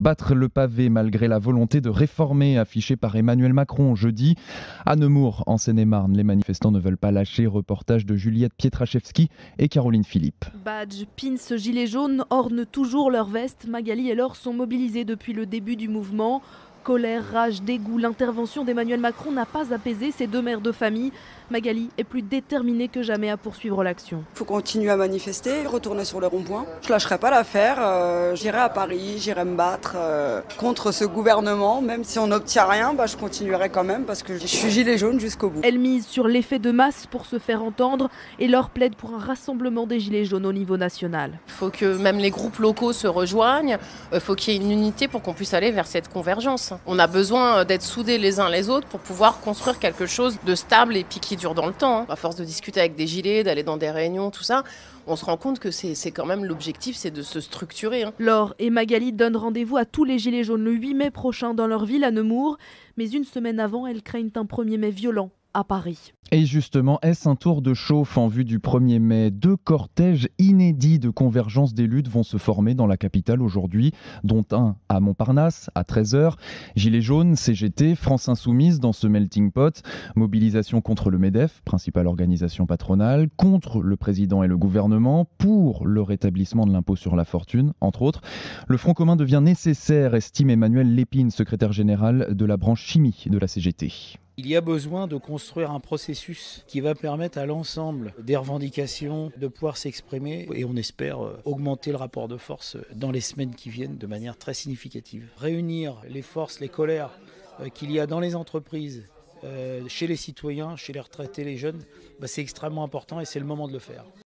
battre le pavé malgré la volonté de réformer affichée par Emmanuel Macron jeudi. À Nemours, en Seine-et-Marne, les manifestants ne veulent pas lâcher. Reportage de Juliette Pietraszewski et Caroline Philippe. Badge, pins, gilets jaunes ornent toujours leurs vestes. Magali et Laure sont mobilisés depuis le début du mouvement. Colère, rage, dégoût, l'intervention d'Emmanuel Macron n'a pas apaisé ces deux mères de famille. Magali est plus déterminée que jamais à poursuivre l'action. Il faut continuer à manifester, retourner sur les ronds-points. Je ne lâcherai pas l'affaire, j'irai à Paris, j'irai me battre contre ce gouvernement. Même si on n'obtient rien, je continuerai quand même parce que je suis gilet jaune jusqu'au bout. Elle mise sur l'effet de masse pour se faire entendre et Laure plaide pour un rassemblement des gilets jaunes au niveau national. Il faut que même les groupes locaux se rejoignent, il faut qu'il y ait une unité pour qu'on puisse aller vers cette convergence. On a besoin d'être soudés les uns les autres pour pouvoir construire quelque chose de stable et puis qui dure dans le temps. À force de discuter avec des gilets, d'aller dans des réunions, tout ça, on se rend compte que c'est quand même l'objectif, c'est de se structurer. Laure et Magali donnent rendez-vous à tous les gilets jaunes le 8 mai prochain dans leur ville à Nemours. Mais une semaine avant, elles craignent un 1er mai violent à Paris. Et justement, est-ce un tour de chauffe en vue du 1er mai? Deux cortèges inédits de convergence des luttes vont se former dans la capitale aujourd'hui, dont un à Montparnasse à 13h. Gilets jaunes, CGT, France Insoumise dans ce melting pot. Mobilisation contre le MEDEF, principale organisation patronale, contre le président et le gouvernement, pour le rétablissement de l'impôt sur la fortune, entre autres. Le Front commun devient nécessaire, estime Emmanuel Lépine, secrétaire général de la branche chimie de la CGT. Il y a besoin de construire un processus qui va permettre à l'ensemble des revendications de pouvoir s'exprimer et on espère augmenter le rapport de force dans les semaines qui viennent de manière très significative. Réunir les forces, les colères qu'il y a dans les entreprises, chez les citoyens, chez les retraités, les jeunes, c'est extrêmement important et c'est le moment de le faire.